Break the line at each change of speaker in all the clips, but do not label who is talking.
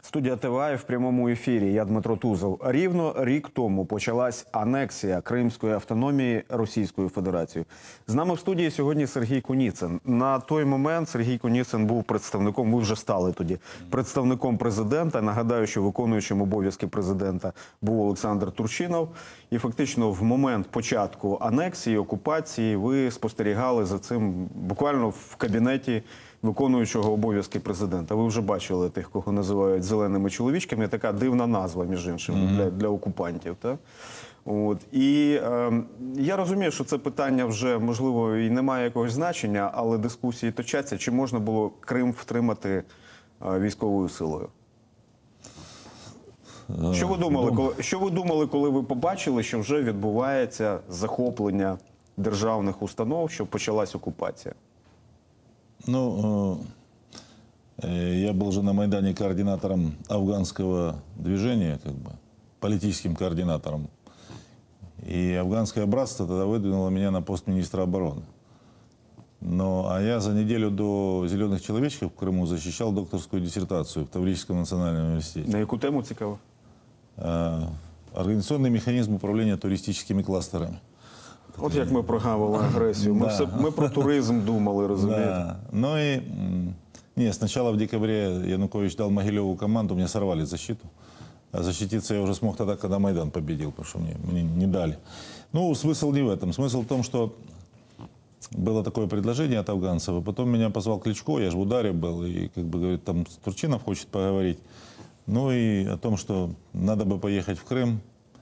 Студія ТВА в прямому ефірі. Я Дмитро Тузов. Рівно рік тому почалась анексія Кримської автономії Російською Федерацією. З нами в студії сьогодні Сергій Куніцин. На той момент Сергій Куніцин був представником, ви вже стали тоді, представником президента. Нагадаю, що виконуючим обов'язки президента був Олександр Турчинов. І фактично в момент початку анексії, окупації ви спостерігали за цим буквально в кабінеті виконуючого обов'язки президента. Ви вже бачили тих, кого називають зеленими чоловічками. Така дивна назва, між іншим, для окупантів. Так? От. І я розумію, що це питання вже, можливо, і не має якогось значення, але дискусії точаться. Чи можна було Крим втримати військовою силою? Що ви думали, коли ви побачили, що вже відбувається захоплення державних установ, що почалась окупація?
Ну, я был же на Майдане координатором афганского движения, как бы, политическим координатором. И афганское братство тогда выдвинуло меня на пост министра обороны. А я за неделю до «Зеленых человечков» в Крыму защищал докторскую диссертацию в Таврическом национальном университете.
На яку тему цікаво?
Организационный механизм управления туристическими кластерами.
От як ми прогавили агресію. Ми про туризм думали, розумієте?
Да. Ну и нет, сначала в декабре Янукович дал Могилеву команду, мне сорвали защиту. А защититься я уже смог тогда, когда Майдан победил, потому что мне не дали. Ну, смысл не в этом. Смысл в том, что было такое предложение от афганцев, и потом меня позвал Кличко, я же в ударе был, и как бы говорит, там Турчинов хочет поговорить. Ну и о том, что надо бы поехать в Крым.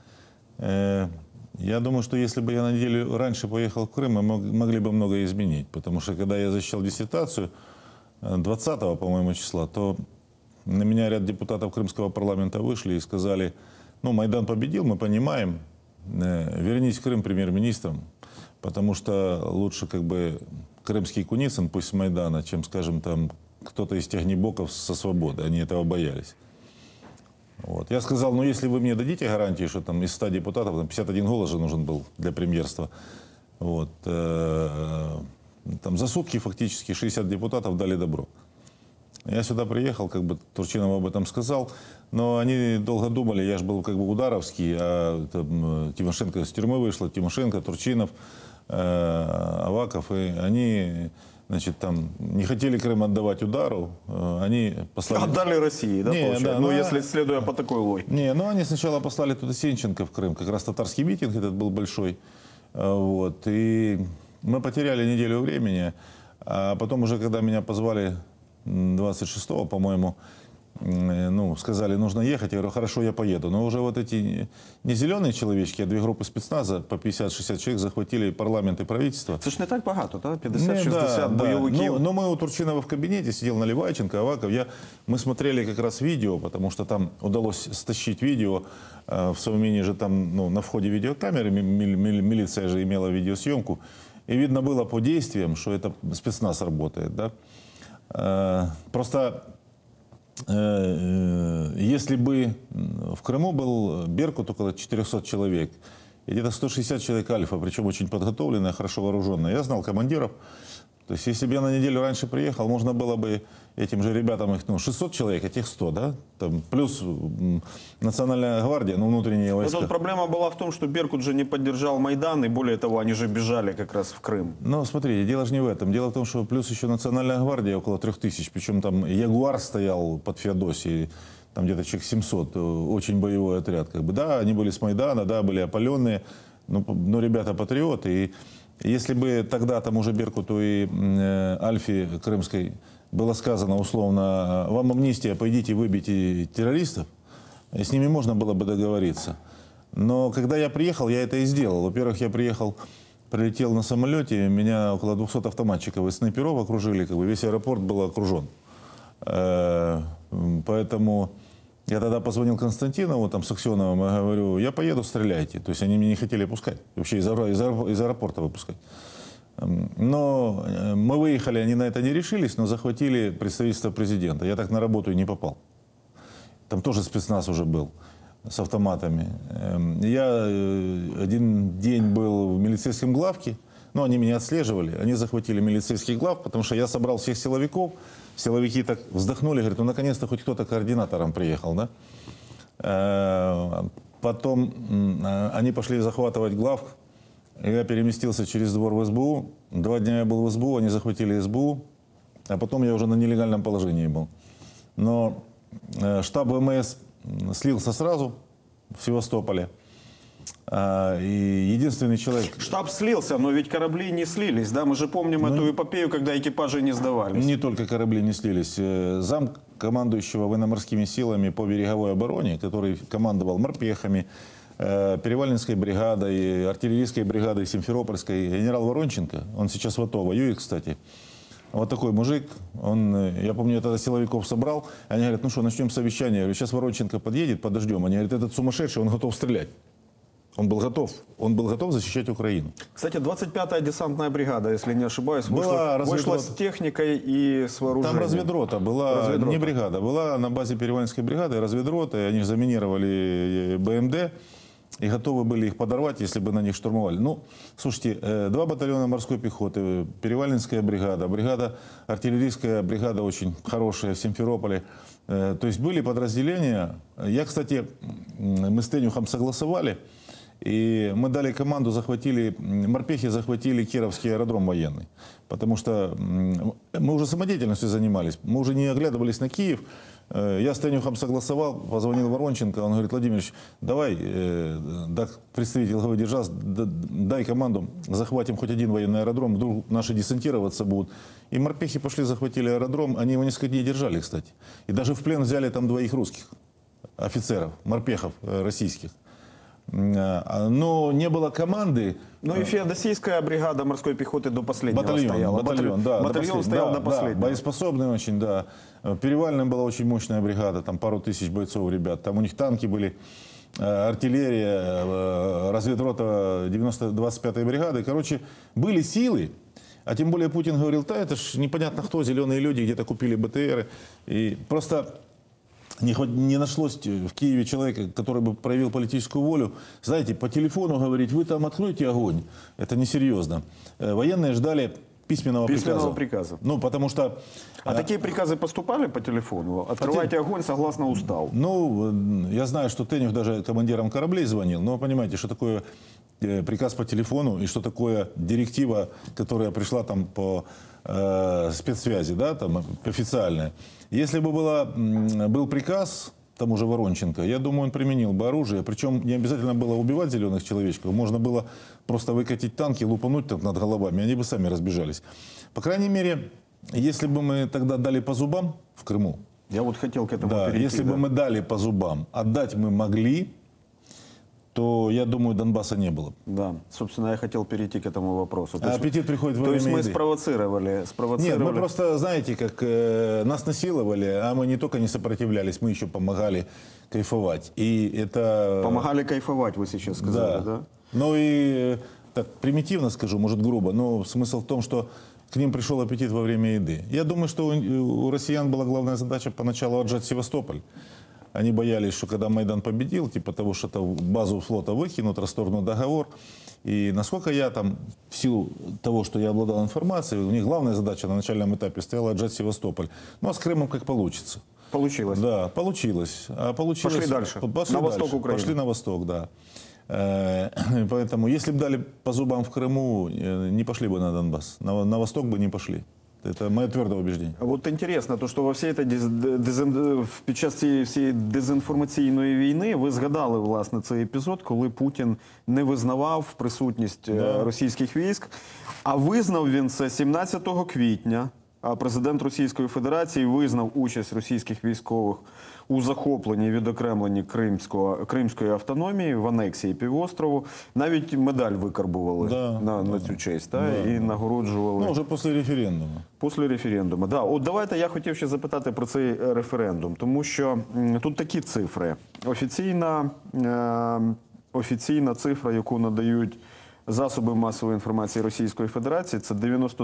Я думаю, что если бы я на неделю раньше поехал в Крым, мы могли бы многое изменить. Потому что когда я защищал диссертацию 20-го, по-моему, числа, то на меня ряд депутатов Крымского парламента вышли и сказали, ну, Майдан победил, мы понимаем, вернись в Крым премьер-министром, потому что лучше как бы крымский Куницин, пусть с Майдана, чем, скажем, там кто-то из тягнебоков со свободы. Они этого боялись. Вот. Я сказал, ну если вы мне дадите гарантии, что там из 100 депутатов, там 51 голос же нужен был для премьерства, вот, там за сутки фактически 60 депутатов дали добро. Я сюда приехал, как бы Турчинов об этом сказал, но они долго думали, я же был как бы ударовский, а там, Тимошенко с тюрьмы вышла, Тимошенко, Турчинов, Аваков, и они... Значит, там не хотели Крым отдавать удару, они послали...
Отдали России, да, получается?
Да,
ну, если следуя по такой логике.
Не, ну они сначала послали туда Сенченко в Крым, как раз татарский митинг этот был большой, вот, и мы потеряли неделю времени, а потом уже, когда меня позвали 26-го, по-моему, ну, сказали, нужно ехать, я говорю, хорошо, я поеду. Но уже вот эти не зеленые человечки, а две группы спецназа по 50-60 человек захватили парламент и правительство.
Это ж не так багато, да? 50-60 боевиков.
Да. Но мы у Турчинова в кабинете, сидел Наливайченко, Аваков. Мы смотрели как раз видео, потому что там удалось стащить видео. В Совмине же там, ну, на входе видеокамеры, милиция же имела видеосъемку. И видно было по действиям, что это спецназ работает, да. Просто... Если бы в Крыму был Беркут около 400 человек, и где-то 160 человек Альфа, причем очень подготовленная, хорошо вооруженная. Я знал командиров. То есть, если бы я на неделю раньше приехал, можно было бы этим же ребятам их, 600 человек, а тех 100, да? Там, плюс Национальная гвардия, внутренние войска.
Но тут проблема была в том, что Беркут же не поддержал Майдан, и более того, они же бежали как раз в Крым.
Ну, смотрите, дело же не в этом. Дело в том, что плюс еще Национальная гвардия около 3000, причем там Ягуар стоял под Феодосией, там где-то человек 700, очень боевой отряд. Как бы. Да, они были с Майдана, да, были опаленные, но ребята патриоты. И если бы тогда тому же Беркуту и Альфе Крымской было сказано условно, вам амнистия, пойдите выбейте террористов, с ними можно было бы договориться. Но когда я приехал, я это и сделал. Во-первых, я прилетел на самолете, меня около 200 автоматчиков и снайперов окружили, как бы весь аэропорт был окружен. Поэтому я тогда позвонил Константинову, там, с Аксеновым, и говорю, я поеду, стреляйте. То есть они меня не хотели пускать, вообще из аэропорта выпускать. Но мы выехали, они на это не решились, но захватили представительство президента. Я так на работу и не попал. Там тоже спецназ уже был с автоматами. Я один день был в милицейском главке, но они меня отслеживали, они захватили милицейский глав, потому что я собрал всех силовиков, силовики так вздохнули, говорят, ну наконец-то хоть кто-то координатором приехал, да. Потом они пошли захватывать глав, я переместился через двор в СБУ, 2 дня я был в СБУ, они захватили СБУ, а потом я уже на нелегальном положении был. Но штаб ВМС слился сразу в Севастополе. И единственный человек...
Штаб слился, но ведь корабли не слились, да? Мы же помним эту эпопею, когда экипажи не сдавались.
Не только корабли не слились. Зам командующего военно-морскими силами по береговой обороне, который командовал морпехами, Перевальнинской бригадой, артиллерийской бригадой Симферопольской, генерал Воронченко, он сейчас в АТО воюет, кстати. Вот такой мужик, я помню, я тогда силовиков собрал, они говорят, ну что, начнем совещание. Я говорю, сейчас Воронченко подъедет, подождем. Они говорят, этот сумасшедший, он готов стрелять. Он был готов защищать Украину.
Кстати, 25-я десантная бригада, если не ошибаюсь, вышла с техникой и с вооружением.
Там разведрота была, не бригада, была на базе Перевальнской бригады разведрота, и они заминировали БМД и готовы были их подорвать, если бы на них штурмовали. Ну, слушайте, 2 батальона морской пехоты, Перевальнинская бригада, артиллерийская бригада очень хорошая в Симферополе. То есть были подразделения. Я, кстати, мы с Тенюхом согласовали, и мы дали команду, морпехи захватили Кировский аэродром военный. Потому что мы уже самодеятельностью занимались, мы уже не оглядывались на Киев. Я с Тенюхом согласовал, позвонил Воронченко, он говорит, Владимирович, давай, представитель главы держав, дай команду, захватим хоть один военный аэродром, вдруг наши десантироваться будут. И морпехи пошли, захватили аэродром, они его несколько дней держали, кстати. И даже в плен взяли там 2 русских офицеров, морпехов российских. Но не было команды.
Ну и феодосийская бригада морской пехоты до последнего стояла. Батальон стоял до последнего.
Боеспособный очень, да. В Перевальном была очень мощная бригада, там пару тысяч бойцов, ребят. Там у них танки были, артиллерия, разведрота 25-й бригады. Короче, были силы. А тем более Путин говорил, да, это ж непонятно кто, зеленые люди где-то купили БТРы. И просто... Не нашлось в Киеве человека, который бы проявил политическую волю. Знаете, по телефону говорить, вы там откройте огонь. Это несерьезно. Военные ждали письменного приказа. Ну, потому что...
А такие приказы поступали по телефону? Открывайте огонь согласно уставу.
Ну, я знаю, что Тенюх даже командирам кораблей звонил. Но вы понимаете, что такое приказ по телефону и что такое директива, которая пришла там по спецсвязи, да, там официальная. Если бы был приказ тому же Воронченко, я думаю, он применил бы оружие. Причем не обязательно было убивать зеленых человечков. Можно было просто выкатить танки, лупануть так над головами. Они бы сами разбежались. По крайней мере, если бы мы тогда дали по зубам в Крыму.
Я вот хотел к этому перейти.
Если бы мы дали по зубам, отдать мы могли, то, я думаю, Донбасса не было.
Да, собственно, я хотел перейти к этому вопросу.
Аппетит приходит во
время
еды.
То есть мы спровоцировали.
Нет, мы просто, знаете, как нас насиловали, а мы не только не сопротивлялись, мы еще помогали кайфовать. И это...
Помогали кайфовать, вы сейчас сказали, да?
Ну и, так примитивно скажу, может грубо, но смысл в том, что к ним пришел аппетит во время еды. Я думаю, что у россиян была главная задача поначалу отжать Севастополь. Они боялись, что когда Майдан победил, типа того, что базу флота выкинут, расторгнут договор. И насколько я там, в силу того, что я обладал информацией, у них главная задача на начальном этапе стояла отжать Севастополь. Ну а с Крымом как получится.
Получилось.
Да, получилось.
Пошли дальше.
На
восток Украины.
Пошли на восток, да. Поэтому, если бы дали по зубам в Крыму, не пошли бы на Донбасс. На восток бы не пошли. Это моє тверде убеждення.
Вот интересно, то, що во всій під час цієї дезінформаційної війни ви згадали, власне, цей епізод, коли Путін не визнавав присутність російських військ, а визнав він це 17 квітня. А президент Російської Федерації визнав участь російських військових у захопленні, відокремленні Кримської автономії, в анексії півострову. Навіть медаль викарбували на цю честь і нагороджували.
Ну, вже після референдуму.
Після референдуму, так. От давайте я хотів ще запитати про цей референдум, тому що тут такі цифри. Офіційна цифра, яку надають засоби масової інформації Російської Федерації, це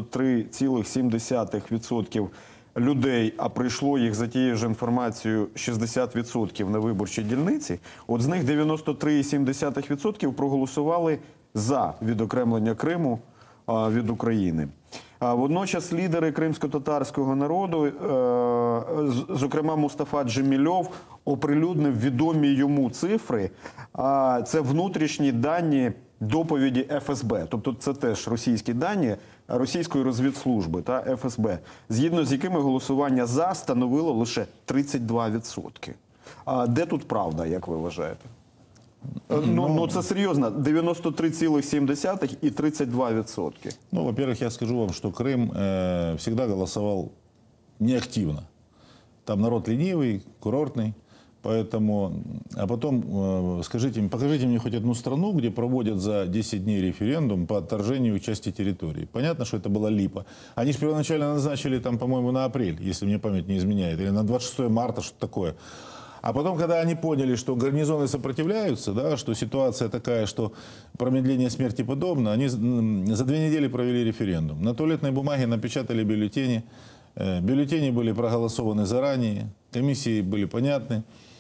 93,7% людей, а прийшло їх за тією ж інформацією 60% на виборчі дільниці. От з них 93,7% проголосували за відокремлення Криму від України. Водночас лідери кримсько-татарського народу, зокрема Мустафа Джемільов, оприлюднив відомі йому цифри. Це внутрішні дані доповіді ФСБ, тобто це теж російські дані російської розвідслужби та ФСБ, згідно з якими голосування «за» становило лише 32%. Де тут правда, як ви вважаєте? Ну це серйозно, 93,7 і 32%.
Ну, во-первых, я скажу вам, что Крым всегда голосовал неактивно. Там народ ленивый, курортный. Поэтому, а потом покажите мне хоть одну страну, где проводят за 10 дней референдум по отторжению части территории. Понятно, что это была липа. Они же первоначально назначили, там, по-моему, на апрель, если мне память не изменяет, или на 26 марта, что-то такое. А потом, когда они поняли, что гарнизоны сопротивляются, да, что ситуация такая, что промедление смерти подобно, они за 2 недели провели референдум. На туалетной бумаге напечатали бюллетени. Бюллетени были проголосованы заранее, комиссии были понятны.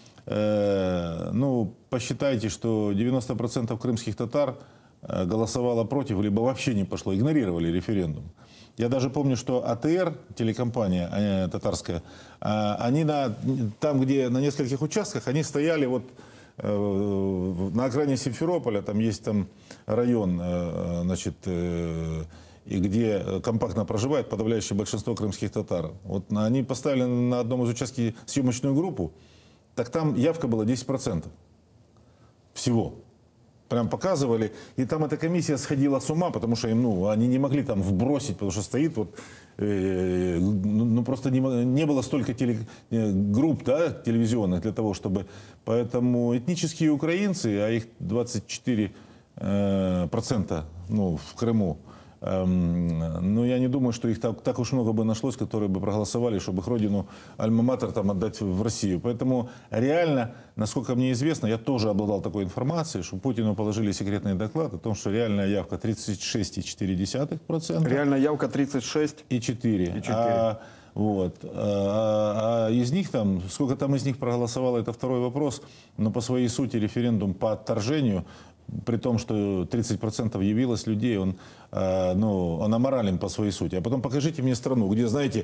Ну, посчитайте, что 90% крымских татар голосовало против, либо вообще не пошло, игнорировали референдум. Я даже помню, что АТР, телекомпания татарская, они там, где на нескольких участках, они стояли вот на окраине Симферополя, там есть там район, значит, и где компактно проживает подавляющее большинство крымских татар. Вот они поставили на одном из участков съемочную группу, так там явка была 10% всего. Прям показывали, и там эта комиссия сходила с ума, потому что им, ну, они не могли там вбросить, потому что стоит вот, ну, просто не было столько групп, да, телевизионных для того, чтобы... Поэтому этнические украинцы, а их 24%, ну, в Крыму, ну, я не думаю, что их так уж много бы нашлось, которые бы проголосовали, чтобы их родину Альма-Матер там отдать в Россию. Поэтому реально, насколько мне известно, я тоже обладал такой информацией, что Путину положили секретный доклад о том, что реальная явка 36,4%.
Реальная явка 36,4%.
А из них там, сколько там из них проголосовало, это второй вопрос. Но по своей сути референдум по отторжению, при том, что 30% явилось людей, он аморален по своей сути. А потом покажите мне страну, где, знаете,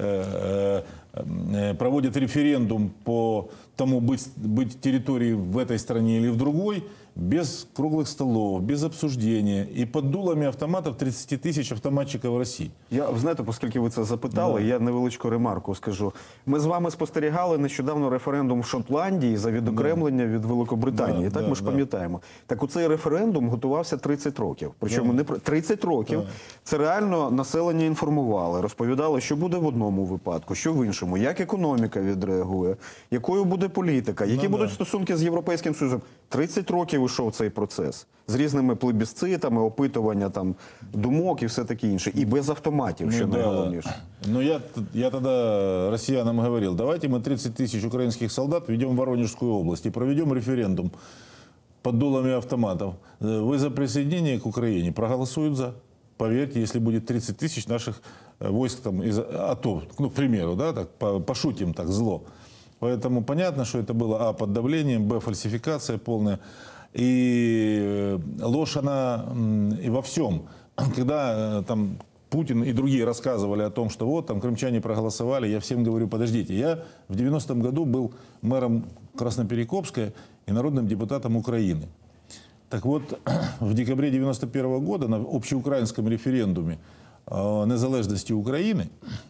проводят референдум по тому, быть территорией в этой стране или в другой, без круглых столов, без обсуждения і під дулами автоматів 30 тисяч автоматчиків Росії.
Я, знаєте, оскільки ви це запитали, я невеличку ремарку скажу. Ми з вами спостерігали нещодавно референдум в Шотландії за відокремлення від Великобританії. Так, ми ж пам'ятаємо. Так оцей референдум готувався 30 років. Причому не 30 років. Це реально населення інформували, розповідали, що буде в одному випадку, що в іншому, як економіка відреагує, якою буде політика, які будуть стосунки з Європейським Союзом. 30 років ішов цей процес з різними плебісцитами, опитування там думок і все таке інше. І без автоматів, що найголовніше.
Ну, я тогда россиянам говорил, давайте мы 30 тысяч украинских солдат введем в Воронежскую область и проведем референдум под дулами автоматов. Вы за присоединение к Украине проголосуют за. Поверьте, если будет 30 тысяч наших войск там, из АТО, ну, к примеру, да, так, пошутим так зло. Поэтому понятно, что это было под давлением, фальсификация полная. И ложь, она и во всем. Когда там Путин и другие рассказывали о том, что вот там крымчане проголосовали, я всем говорю, подождите, я в 90-м году был мэром Красноперекопска и народным депутатом Украины. Так вот, в декабре 91-го года на общеукраинском референдуме о незалежности Украины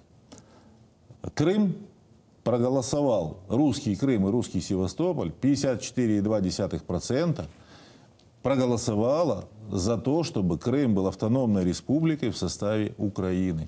Крым проголосовал, русский Крым и русский Севастополь, 54,2% проголосовало за то, чтобы Крым был автономной республикой в составе Украины.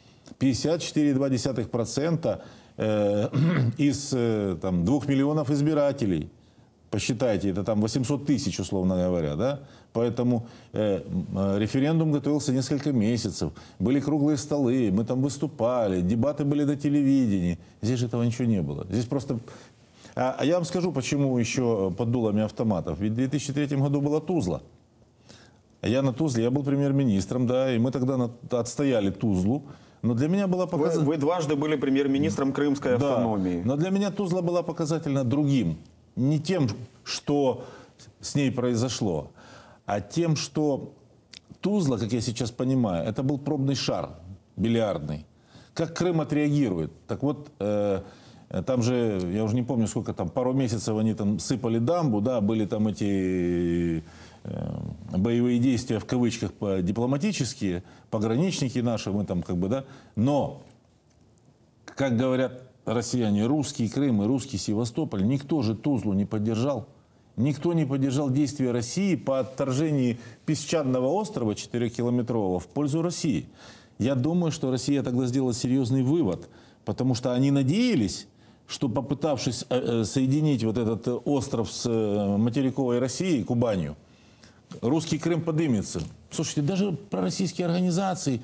54,2% из там, 2 миллионов избирателей. Посчитайте, это там 800 тысяч, условно говоря, да? Поэтому референдум готовился несколько месяцев. Были круглые столы, мы там выступали, дебаты были на телевидении. Здесь же этого ничего не было. Здесь просто... А я вам скажу, почему еще под дулами автоматов. Ведь в 2003 году была Тузла. А я на Тузле, я был премьер-министром, да, и мы тогда отстояли Тузлу. Но для меня была показательна...
Вы дважды были премьер-министром Крымской автономии.
Да, но для меня Тузла была показательна другим. Не тем, что с ней произошло, а тем, что Тузла, как я сейчас понимаю, это был пробный шар бильярдный. Как Крым отреагирует? Так вот, там же, я уже не помню, сколько там, пару месяцев они там сыпали дамбу, да, были там эти боевые действия, в кавычках, дипломатические, пограничники наши, мы там как бы, да. Но, как говорят россияне, русский Крым и русский Севастополь, никто же Тузлу не поддержал. Никто не поддержал действия России по отторжению песчаного острова 4-километрового в пользу России. Я думаю, что Россия тогда сделала серьезный вывод, потому что они надеялись, что, попытавшись соединить вот этот остров с материковой Россией, Кубанью, русский Крым подымется. Слушайте, даже пророссийские организации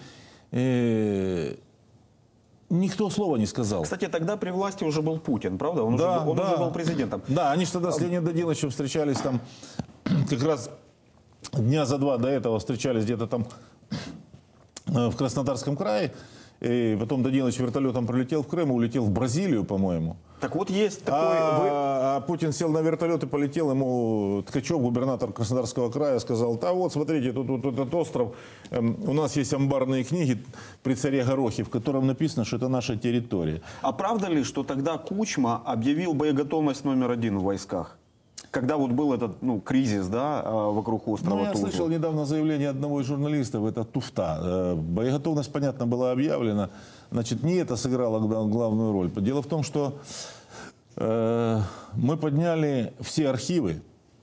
никто слова не сказал.
Кстати, тогда при власти уже был Путин, правда? Он уже был президентом.
Да, они же тогда с Леонидом Даниловичем встречались там, как раз дня за два до этого встречались где-то там в Краснодарском крае. И потом Данилович вертолетом прилетел в Крым, улетел в Бразилию, по-моему.
Так вот есть такой...
А Путин сел на вертолет и полетел, ему Ткачев, губернатор Краснодарского края, сказал: да вот, смотрите, тут этот остров, у нас есть амбарные книги при царе Горохе, в котором написано, что это наша территория.
А правда ли, что тогда Кучма объявил боеготовность №1 в войсках? Когда вот был этот кризис, да, вокруг острова
Я
Тузла?
слышал недавно заявление одного из журналистов, это Туфта. Боеготовность, понятно, была объявлена. Значит, не это сыграло главную роль. Дело в том, что мы подняли все архивы.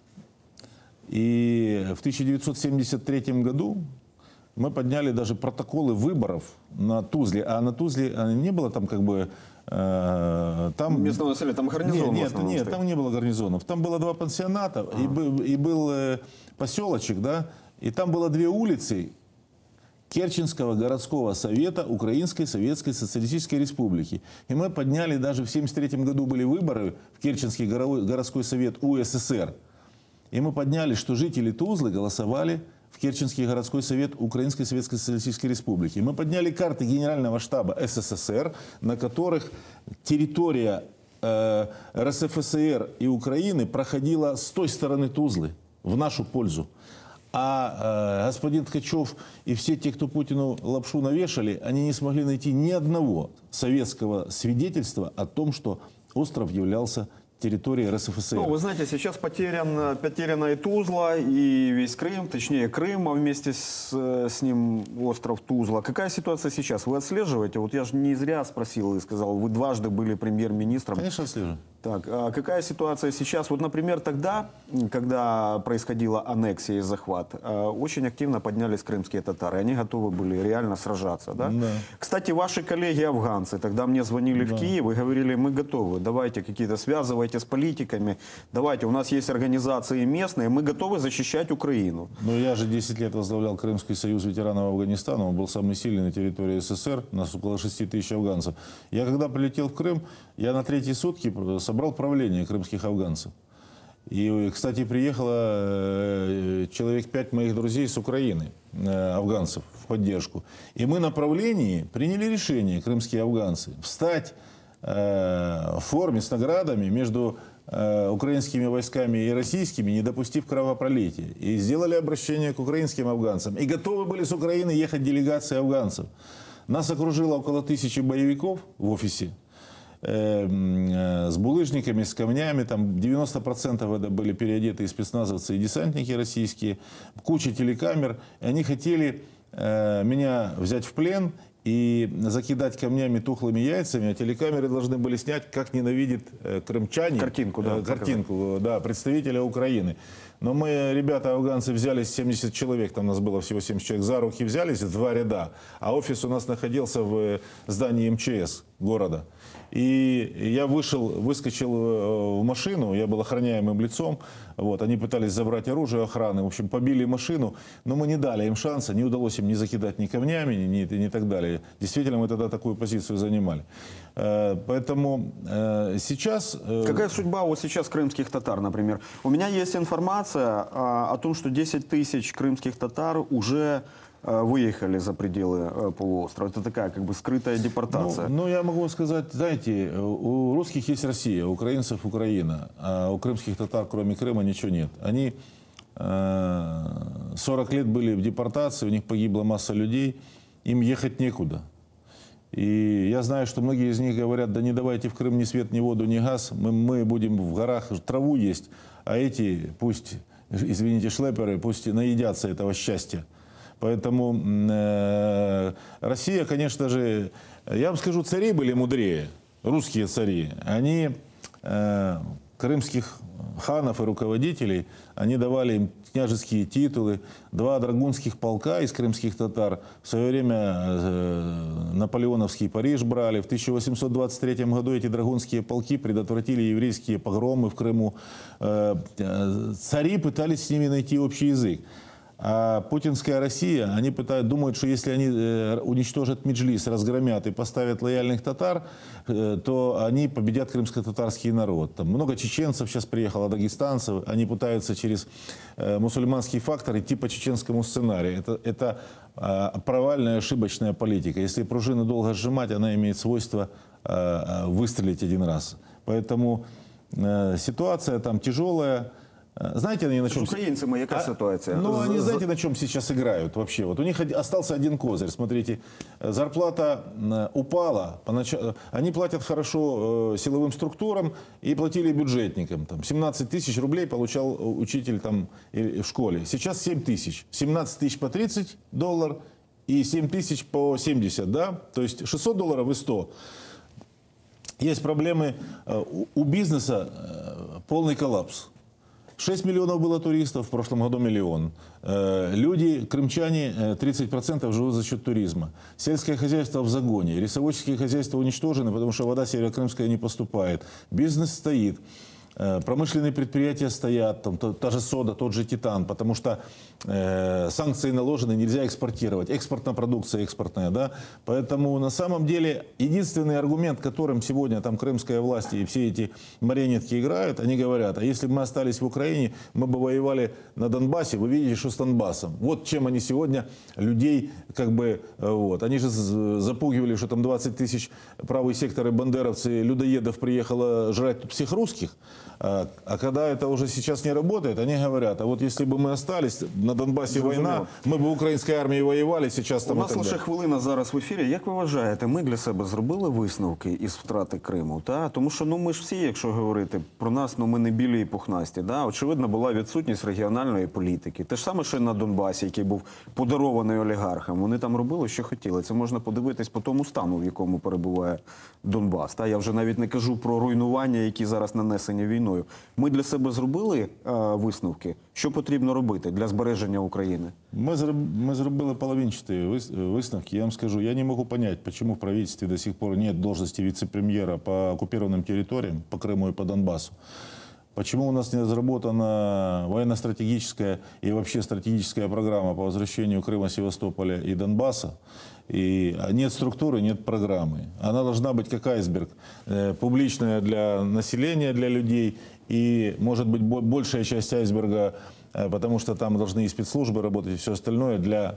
И в 1973 году мы подняли даже протоколы выборов на Тузле. А на Тузле не было там как бы... Там...
Местного населения, там гарнизон.
Нет, там не было гарнизонов. Там было 2 пансионата и был поселочек, да, и там было 2 улицы Керченского городского совета Украинской Советской Социалистической Республики. И мы подняли, даже в 1973 году были выборы в Керченский городской совет УССР. И мы подняли, что жители Тузлы голосовали в Керченский городской совет Украинской Советской Социалистической Республики. Мы подняли карты Генерального штаба СССР, на которых территория РСФСР и Украины проходила с той стороны Тузлы, в нашу пользу. А господин Ткачев и все те, кто Путину лапшу навешали, они не смогли найти ни одного советского свидетельства о том, что остров являлся территории РСФСР.
Ну, вы знаете, сейчас потеряна и Тузла, и весь Крым, точнее Крым, а вместе с ним остров Тузла. Какая ситуация сейчас? Вы отслеживаете? Вот я же не зря спросил и сказал, вы дважды были премьер-министром.
Конечно, отслеживаю.
Так, а какая ситуация сейчас? Вот, например, тогда, когда происходила аннексия и захват, очень активно поднялись крымские татары. Они готовы были реально сражаться, да?
Да.
Кстати, ваши коллеги-афганцы тогда мне звонили в Киев и говорили, мы готовы, давайте какие-то связывайте с политиками, давайте, у нас есть организации местные, мы готовы защищать Украину.
Но я же 10 лет возглавлял Крымский союз ветеранов Афганистана, он был самый сильный на территории СССР, у нас около 6 тысяч афганцев. Я когда прилетел в Крым, я на 3-й сутки собрал правление крымских афганцев. И, кстати, приехало человек 5 моих друзей с Украины, афганцев, в поддержку. И мы на правлении приняли решение, крымские афганцы, встать в форме с наградами между украинскими войсками и российскими, не допустив кровопролития. И сделали обращение к украинским афганцам. И готовы были с Украины ехать делегации афганцев. Нас окружило около 1000 боевиков в офисе. С булыжниками, с камнями, там 90% это были переодетые спецназовцы и десантники российские, куча телекамер, и они хотели меня взять в плен и закидать камнями тухлыми яйцами, а телекамеры должны были снять, как ненавидит крымчане картинку, да, представителя Украины. Но мы, ребята, афганцы, взялись, 70 человек, там нас было всего 70 человек, за руки взялись в 2 ряда, а офис у нас находился в здании МЧС города. И я выскочил в машину, я был охраняемым лицом, вот, они пытались забрать оружие охраны, в общем, побили машину, но мы не дали им шанса, не удалось им ни закидать ни камнями, ни так далее. Действительно, мы тогда такую позицию занимали. Поэтому сейчас...
Какая судьба вот сейчас крымских татар, например? У меня есть информация о том, что 10 тысяч крымских татар уже выехали за пределы полуострова. Это такая как бы скрытая депортация.
Ну, я могу сказать, знаете, у русских есть Россия, у украинцев Украина, а у крымских татар, кроме Крыма, ничего нет. Они 40 лет были в депортации, у них погибла масса людей, им ехать некуда. И я знаю, что многие из них говорят, да не давайте в Крым ни свет, ни воду, ни газ, мы будем в горах траву есть, а эти пусть, извините, шлепперы, пусть наедятся этого счастья. Поэтому Россия, конечно же, я вам скажу, цари были мудрее, русские цари. Они крымских ханов и руководителей, они давали им княжеские титулы. 2 драгунских полка из крымских татар в свое время наполеоновский Париж брали. В 1823 году эти драгунские полки предотвратили еврейские погромы в Крыму. Цари пытались с ними найти общий язык. А путинская Россия, они думают, что если они уничтожат Меджлис, разгромят и поставят лояльных татар, то они победят крымско-татарский народ. Там много чеченцев сейчас приехало, дагестанцев. Они пытаются через мусульманский фактор идти по чеченскому сценарию. Это провальная, ошибочная политика. Если пружину долго сжимать, она имеет свойство выстрелить один раз. Поэтому ситуация там тяжелая. Знаете, они на чем...
С украинцами яка ситуация?
Ну, они знаете, на чем сейчас играют вообще? Вот у них остался один козырь. Смотрите, зарплата упала. Они платят хорошо силовым структурам и платили бюджетникам. Там, 17 тысяч рублей получал учитель там, в школе. Сейчас 7 тысяч. 17 тысяч по $30 и 7 тысяч по 70, да? То есть $600 и 100. Есть проблемы у бизнеса, полный коллапс. 6 миллионов было туристов, в прошлом году 1 миллион. Люди, крымчане, 30% живут за счет туризма. Сельское хозяйство в загоне. Рисоводческие хозяйства уничтожены, потому что вода северокрымская не поступает. Бизнес стоит. Промышленные предприятия стоят, там, та же сода, тот же титан, потому что санкции наложены, нельзя экспортировать. Экспортная продукция, экспортная, да. Поэтому на самом деле единственный аргумент, которым сегодня там крымская власть и все эти марионетки играют, они говорят, а если бы мы остались в Украине, мы бы воевали на Донбассе, вы видите, что с Донбассом. Вот чем они сегодня людей, как бы, вот. Они же запугивали, что там 20 тысяч правый сектор и бандеровцы, людоедов приехало жрать тут всех русских. А когда это уже сейчас не работает, они говорят, а вот если бы мы остались, на Донбасі війна, ми б в українській армії воювали, зараз там
У нас лише хвилина зараз в ефірі. Як ви вважаєте, ми для себе зробили висновки із втрати Криму? Та? Тому що ми ж всі, якщо говорити про нас, ми не білі і пухнасті. Да? Очевидно, була відсутність регіональної політики. Те ж саме, що і на Донбасі, який був подарований олігархам. Вони там робили, що хотіли. Це можна подивитись по тому стану, в якому перебуває Донбас. Та? Я вже навіть не кажу про руйнування, які зараз нанесені війною. Ми для себе зробили висновки, що потрібно робити для збереження України?
Мы зробили половинчатые выставки. Я вам скажу, я не могу понять, почему в правительстве до сих пор нет должности вице-премьера по оккупированным территориям, по Крыму и по Донбассу. Почему у нас не разработана военно-стратегическая и вообще стратегическая программа по возвращению Крыма, Севастополя и Донбасса? И нет структуры, нет программы. Она должна быть как айсберг, публичная для населения, для людей, и, может быть, большая часть айсберга, потому что там должны и спецслужбы работать, и все остальное,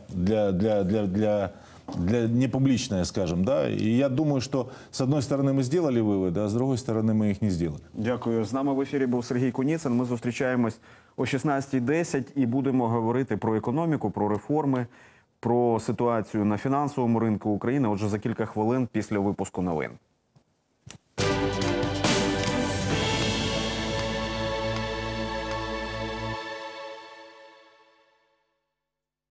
для непубличное, скажем, да. И я думаю, что с одной стороны мы сделали выводы, а с другой стороны мы их не сделали.
Дякую. З нами в ефірі був Сергій Куніцин. Ми зустрічаємось о 16:10 і будемо говорити про економіку, про реформи, про ситуацію на фінансовому ринку України. Отже, за кілька хвилин після випуску новин.